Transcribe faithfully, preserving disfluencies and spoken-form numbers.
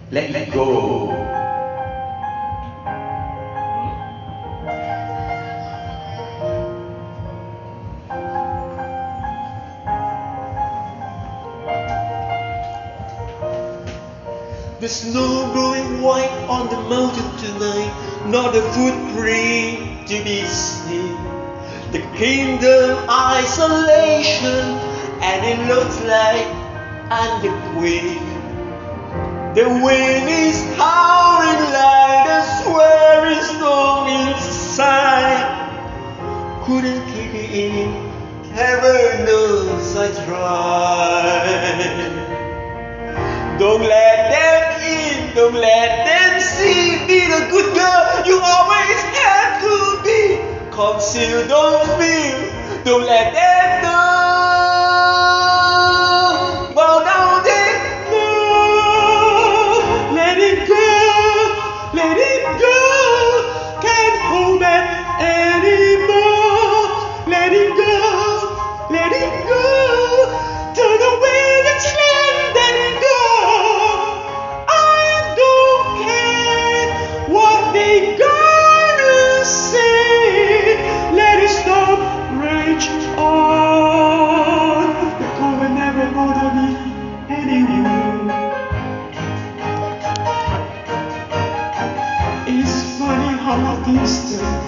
let it go. The snow growing white on the mountain tonight, not a footprint to be seen. The kingdom isolation, and it looks like I'm the queen. The wind is howling like a swearing storm inside. Couldn't keep it in, heaven knows I tried. Don't let them in, don't let them see. Be the good girl you always had to be. Conceal, don't feel, don't let them know. Well, now they know. Let it go, let it go. Can't hold back anymore. Let it go, let it go. Turn away the sled and go. What they gonna say? Let it stop, rage on. The cold will never bother me anymore. It's funny how things turn